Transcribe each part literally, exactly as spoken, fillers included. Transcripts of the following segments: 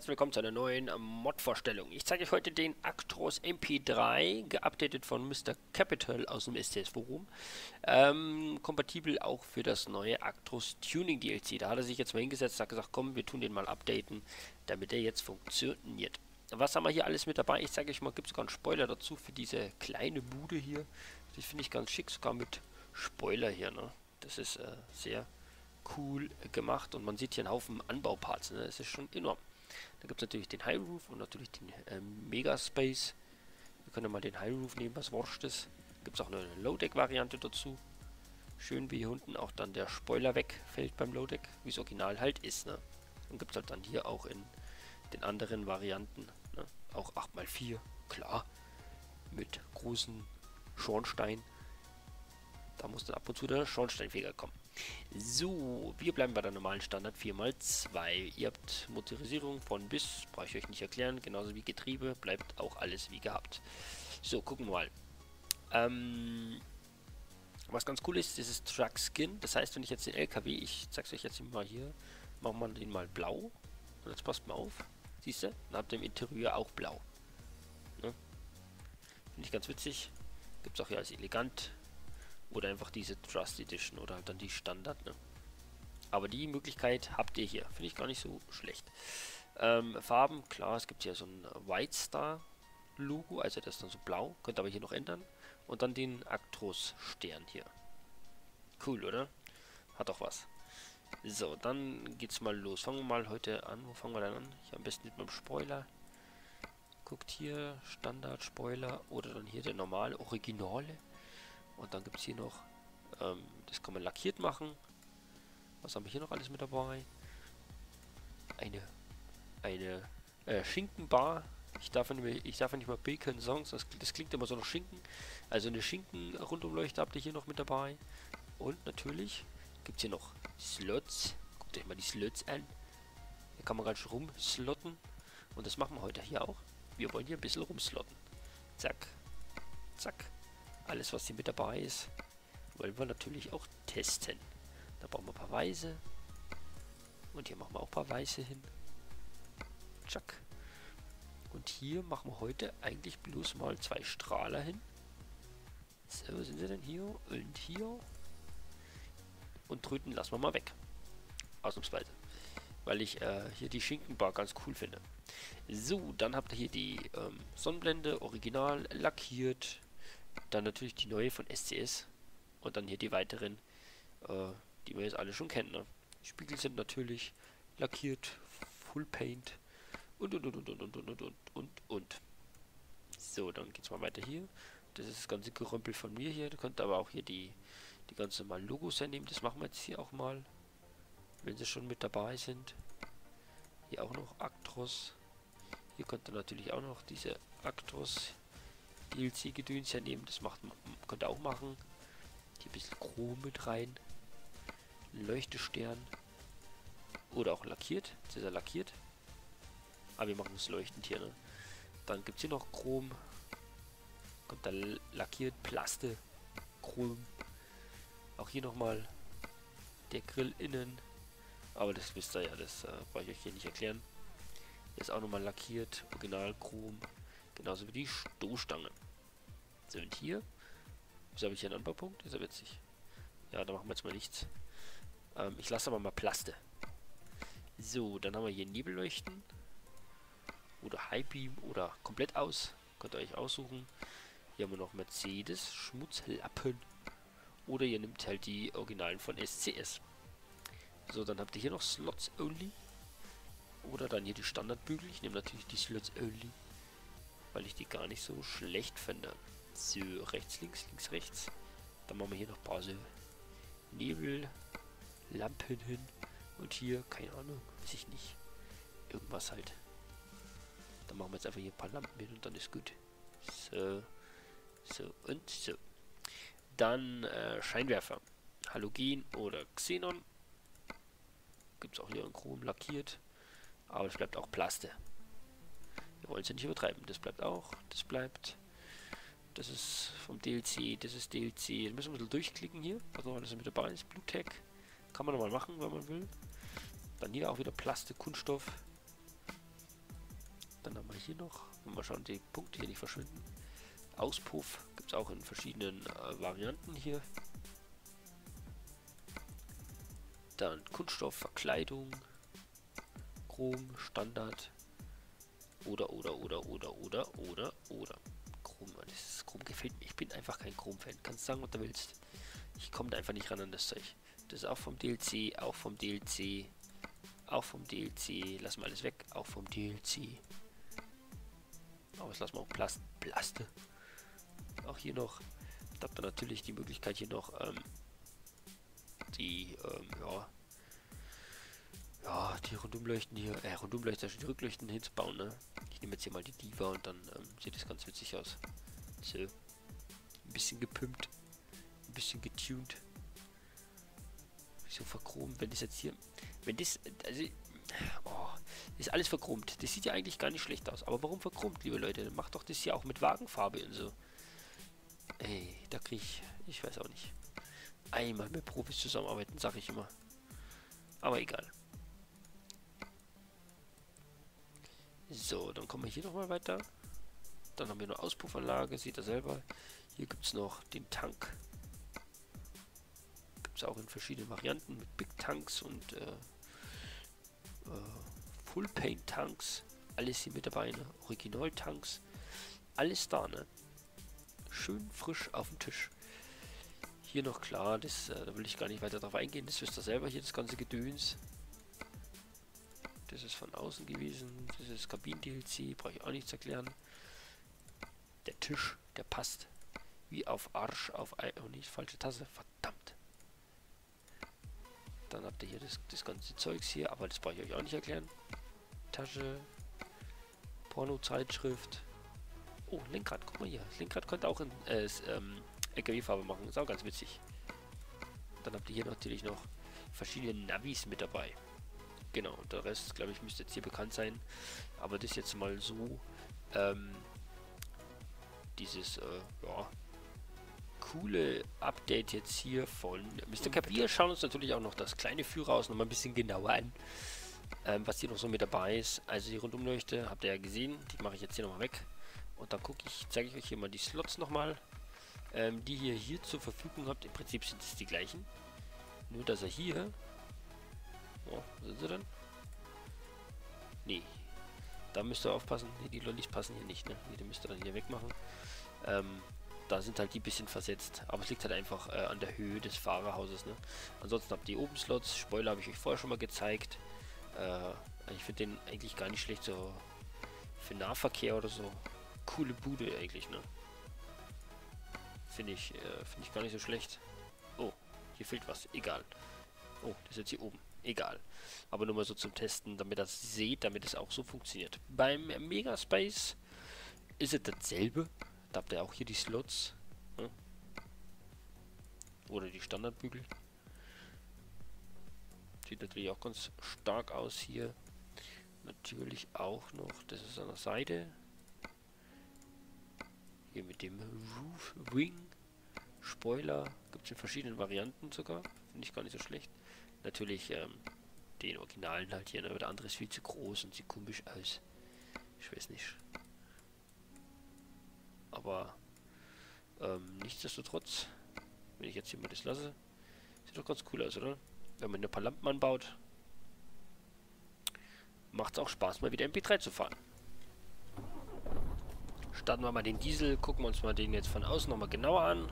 herzlich willkommen zu einer neuen ähm, Mod-Vorstellung. Ich zeige euch heute den Actros M P drei, geupdatet von Mister Capital aus dem S C S-Forum. Ähm, kompatibel auch für das neue Actros Tuning D L C. Da hat er sich jetzt mal hingesetzt und hat gesagt, komm, wir tun den mal updaten, damit er jetzt funktioniert. Was haben wir hier alles mit dabei? Ich zeige euch mal, gibt es sogar einen Spoiler dazu für diese kleine Bude hier. Das finde ich ganz schick, sogar mit Spoiler hier, ne? Das ist äh, sehr cool gemacht und man sieht hier einen Haufen Anbauparts, ne? Das ist schon enorm. Da gibt es natürlich den High Roof und natürlich den ähm, Megaspace. Wir können mal den High Roof nehmen, was wurscht ist. Gibt es auch eine Low-Deck-Variante dazu. Schön wie hier unten auch dann der Spoiler wegfällt beim Low-Deck, wie es original halt ist, ne? Und gibt es halt dann hier auch in den anderen Varianten, ne? Auch acht mal vier, klar, mit großen Schornstein. Da muss dann ab und zu der Schornsteinfeger kommen. So, wir bleiben bei der normalen Standard vier mal zwei. Ihr habt Motorisierung von bis, brauche ich euch nicht erklären, genauso wie Getriebe, bleibt auch alles wie gehabt. So, gucken wir mal. Ähm, was ganz cool ist, dieses Truck Skin. Das heißt, wenn ich jetzt den L K W, ich zeig's euch jetzt mal hier, machen wir den mal blau. Und jetzt passt mal auf, siehst du? Dann habt ihr im Interieur auch blau. Ne? Finde ich ganz witzig. Gibt es auch hier als elegant. Oder einfach diese Trust Edition oder halt dann die Standard, ne? Aber die Möglichkeit habt ihr hier. Finde ich gar nicht so schlecht. Ähm, Farben, klar, es gibt hier so ein White Star Logo, also das ist dann so blau. Könnt aber hier noch ändern. Und dann den Actros Stern hier. Cool, oder? Hat doch was. So, dann geht's mal los. Fangen wir mal heute an. Wo fangen wir dann an? Hier am besten mit meinem Spoiler. Guckt hier, Standard Spoiler oder dann hier der normale, Originale. Und dann gibt es hier noch, ähm, das kann man lackiert machen. Was haben wir hier noch alles mit dabei? Eine, eine äh, Schinkenbar. Ich darf, nicht mehr, ich darf nicht mal Bacon sagen, das, das klingt immer so nach Schinken. Also eine Schinken-Rundumleuchte habt ihr hier noch mit dabei. Und natürlich gibt es hier noch Slots. Guckt euch mal die Slots an. Hier kann man ganz schön rumslotten. Und das machen wir heute hier auch. Wir wollen hier ein bisschen rumslotten. Zack. Zack. Alles, was hier mit dabei ist, wollen wir natürlich auch testen. Da brauchen wir ein paar Weiße. Und hier machen wir auch ein paar Weiße hin. Tschack. Und hier machen wir heute eigentlich bloß mal zwei Strahler hin. So, wo sind sie denn hier? Und hier. Und Tröten lassen wir mal weg. Ausnahmsweise. Weil ich äh, hier die Schinkenbar ganz cool finde. So, dann habt ihr hier die ähm, Sonnenblende, original lackiert. Dann natürlich die neue von S C S. Und dann hier die weiteren, äh, die wir jetzt alle schon kennen. Ne? Die Spiegel sind natürlich lackiert, Full Paint und und und und und und und und und und. So, dann geht's mal weiter hier. Das ist das ganze Gerümpel von mir hier. Da könnt ihr aber auch hier die, die ganz normalen Logos hernehmen. Das machen wir jetzt hier auch mal, wenn sie schon mit dabei sind. Hier auch noch Actros. Hier könnt ihr natürlich auch noch diese Actros D L C-Gedöns hernehmen, das macht man, könnt ihr auch machen. Hier ein bisschen Chrom mit rein. Leuchtestern. Oder auch lackiert. Jetzt ist er lackiert. Aber wir machen es leuchtend hier, ne? Dann gibt es hier noch Chrom. Kommt da lackiert. Plaste. Chrom. Auch hier nochmal der Grill innen. Aber das wisst ihr ja, das äh, brauche ich euch hier nicht erklären. Der ist auch nochmal lackiert. Original Chrom. Genauso wie die Stoßstange. So, und hier. Wieso habe ich hier einen Anbaupunkt? Ist ja witzig. Ja, da machen wir jetzt mal nichts. Ähm, ich lasse aber mal Plaste. So, dann haben wir hier Nebelleuchten. Oder High Beam oder komplett aus. Könnt ihr euch aussuchen. Hier haben wir noch Mercedes, Schmutzlappen. Oder ihr nehmt halt die Originalen von S C S. So, dann habt ihr hier noch Slots Only. Oder dann hier die Standardbügel. Ich nehme natürlich die Slots Only, weil ich die gar nicht so schlecht finde. So, rechts, links, links, rechts. Dann machen wir hier noch ein paar so Nebellampen hin. Und hier, keine Ahnung, weiß ich nicht. Irgendwas halt. Dann machen wir jetzt einfach hier ein paar Lampen hin und dann ist gut. So, so und so. Dann äh, Scheinwerfer. Halogen oder Xenon. Gibt es auch hier in Chrom lackiert. Aber es bleibt auch Plaste. Wir wollen es ja nicht übertreiben. Das bleibt auch. Das bleibt. Das ist vom D L C. Das ist D L C. Jetzt müssen wir ein bisschen durchklicken hier. Was noch alles mit dabei ist. Blue Tech. Kann man nochmal machen, wenn man will. Dann hier auch wieder Plaste, Kunststoff. Dann haben wir hier noch, mal schauen, die Punkte hier nicht verschwinden. Auspuff gibt es auch in verschiedenen äh, Varianten hier. Dann Kunststoff, Verkleidung, Chrom, Standard. Oder, oder, oder, oder, oder, oder, oder. Chrom, das Chrom gefällt mir. Ich bin einfach kein Chrom-Fan. Kannst sagen, was du willst. Ich komme da einfach nicht ran an das Zeug. Das ist auch vom D L C, auch vom D L C, auch vom D L C. Lassen wir alles weg, auch vom D L C. Aber das lassen wir auch Plast Plaste. Auch hier noch. Da habt ihr natürlich die Möglichkeit hier noch ähm, die, ähm, ja, ja, die Rundumleuchten hier, äh, Rundumleuchter, die Rückleuchten hinzubauen, ne? Ich nehme jetzt hier mal die Diva und dann ähm, sieht das ganz witzig aus. So. Ein bisschen gepimpt. Ein bisschen getuned. So verchromt, wenn das jetzt hier, wenn das, also, oh, ist alles verchromt. Das sieht ja eigentlich gar nicht schlecht aus. Aber warum verchromt, liebe Leute? Dann macht doch das hier auch mit Wagenfarbe und so. Ey, da krieg ich, ich weiß auch nicht. Einmal mit Profis zusammenarbeiten, sag ich immer. Aber egal. So, dann kommen wir hier nochmal weiter. Dann haben wir eine Auspuffanlage, seht ihr selber. Hier gibt es noch den Tank. Gibt es auch in verschiedenen Varianten mit Big Tanks und äh, äh, Full Paint Tanks. Alles hier mit dabei, ne? Original Tanks. Alles da, ne? Schön frisch auf dem Tisch. Hier noch klar, das, äh, da will ich gar nicht weiter drauf eingehen. Das wisst ihr selber hier, das ganze Gedöns. Das ist von außen gewesen. Das ist Kabinen-D L C, brauche ich auch nichts erklären. Der Tisch, der passt wie auf Arsch auf Ei. Oh, nicht falsche Tasse, verdammt. Dann habt ihr hier das, das ganze Zeugs hier, aber das brauche ich euch auch nicht erklären. Tasche, Porno-Zeitschrift. Oh, Lenkrad, guck mal hier. Das Lenkrad konnte auch in äh, ähm, L K W-Farbe machen, ist auch ganz witzig. Dann habt ihr hier natürlich noch verschiedene Navis mit dabei. Genau, und der Rest, glaube ich, müsste jetzt hier bekannt sein. Aber das jetzt mal so, ähm, dieses, äh, ja, coole Update jetzt hier von Mister Capital. Wir schauen uns natürlich auch noch das kleine Führerhaus noch mal ein bisschen genauer an, ähm, was hier noch so mit dabei ist. Also die Rundumleuchte, habt ihr ja gesehen, die mache ich jetzt hier nochmal weg. Und dann gucke ich, zeige ich euch hier mal die Slots nochmal, ähm, die ihr hier zur Verfügung habt. Im Prinzip sind es die gleichen. Nur, dass er hier... Oh, wo sind sie denn? Nee. Da müsst ihr aufpassen. Nee, die Lollis passen hier nicht, ne? Die müsst ihr dann hier wegmachen. Ähm, da sind halt die bisschen versetzt. Aber es liegt halt einfach äh, an der Höhe des Fahrerhauses, ne? Ansonsten habt ihr oben Slots. Spoiler habe ich euch vorher schon mal gezeigt. Äh, ich finde den eigentlich gar nicht schlecht, so für Nahverkehr oder so. Coole Bude eigentlich, ne? Finde ich, äh, finde ich gar nicht so schlecht. Oh, hier fehlt was. Egal. Oh, das ist jetzt hier oben. Egal. Aber nur mal so zum Testen, damit ihr das seht, damit es auch so funktioniert. Beim Megaspace ist es dasselbe. Da habt ihr auch hier die Slots. Ne? Oder die Standardbügel. Sieht natürlich auch ganz stark aus hier. Natürlich auch noch, das ist an der Seite. Hier mit dem Roof Wing. Spoiler. Gibt es in verschiedenen Varianten sogar. Finde ich gar nicht so schlecht. Natürlich ähm, den Originalen halt hier, ne? Aber der andere ist viel zu groß und sieht komisch aus. Ich weiß nicht. Aber ähm, nichtsdestotrotz, wenn ich jetzt hier mal das lasse, sieht doch ganz cool aus, oder? Wenn man ein paar Lampen anbaut, macht es auch Spaß, mal wieder M P drei zu fahren. Starten wir mal den Diesel, gucken wir uns mal den jetzt von außen nochmal genauer an.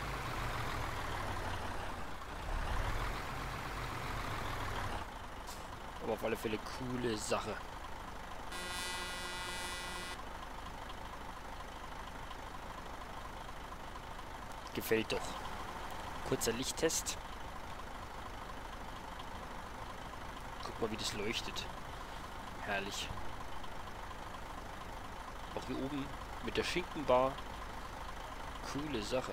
Aber auf alle Fälle coole Sache. Gefällt doch. Kurzer Lichttest. Guck mal, wie das leuchtet. Herrlich. Auch hier oben mit der Schinkenbar. Coole Sache.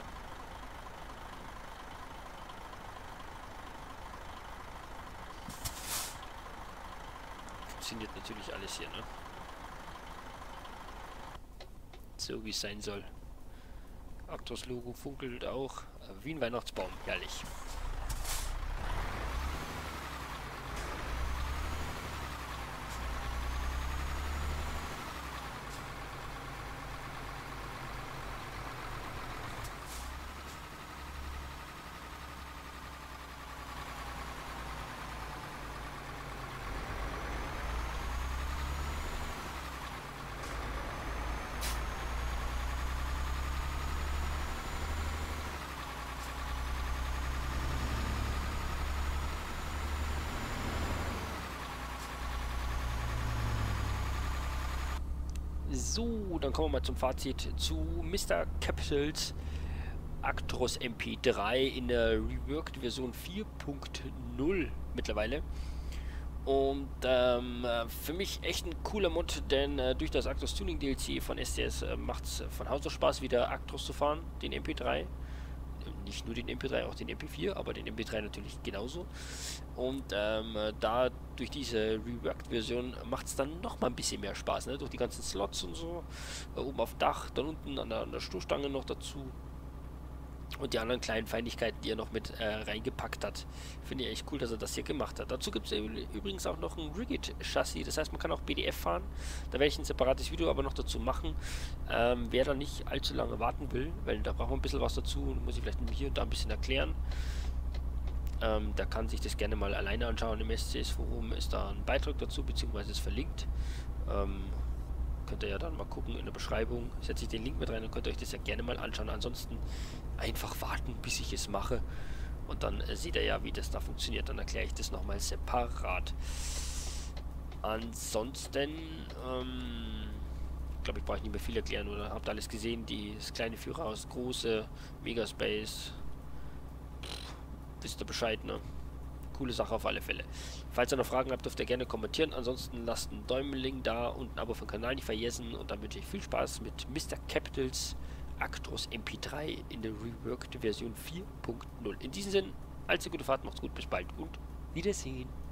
Funktioniert natürlich alles hier, ne? So wie es sein soll. Actros Logo funkelt auch äh, wie ein Weihnachtsbaum. Herrlich. So, dann kommen wir mal zum Fazit zu Mister Capitals Actros M P drei in der Reworked Version vier Punkt null mittlerweile. Und ähm, für mich echt ein cooler Mod, denn äh, durch das Actros Tuning D L C von S T S äh, macht es von Haus aus Spaß, wieder Actros zu fahren, den M P drei. Nicht nur den M P drei, auch den M P vier, aber den M P drei natürlich genauso. Und ähm, da durch diese Reworked-Version macht es dann noch mal ein bisschen mehr Spaß, ne? Durch die ganzen Slots und so, äh, oben auf Dach, dann unten an der, an der Stoßstange noch dazu. Und die anderen kleinen Feinigkeiten, die er noch mit äh, reingepackt hat. Finde ich echt cool, dass er das hier gemacht hat. Dazu gibt es übrigens auch noch ein Rigid-Chassis. Das heißt, man kann auch B D F fahren. Da werde ich ein separates Video aber noch dazu machen. Ähm, wer da nicht allzu lange warten will, weil da braucht man ein bisschen was dazu und muss ich vielleicht hier und da ein bisschen erklären. Ähm, da kann sich das gerne mal alleine anschauen. Im S C S-Forum ist da ein Beitrag dazu, beziehungsweise ist verlinkt. Ähm, könnt ihr ja dann mal gucken in der Beschreibung. Setze ich den Link mit rein und könnt ihr euch das ja gerne mal anschauen. Ansonsten einfach warten, bis ich es mache. Und dann äh, seht ihr ja, wie das da funktioniert. Dann erkläre ich das nochmal separat. Ansonsten, ähm, glaube ich, brauche ich nicht mehr viel erklären. Oder habt ihr alles gesehen? Die, das kleine Führerhaus, große Megaspace. Pff, wisst ihr Bescheid, ne? Coole Sache auf alle Fälle. Falls ihr noch Fragen habt, dürft ihr gerne kommentieren. Ansonsten lasst einen Däumling da und ein Abo für den Kanal nicht vergessen. Und dann wünsche ich viel Spaß mit Mister Capitals Actros M P drei in der Reworked Version vier Punkt null. In diesem Sinne, allzu gute Fahrt, macht's gut, bis bald und Wiedersehen.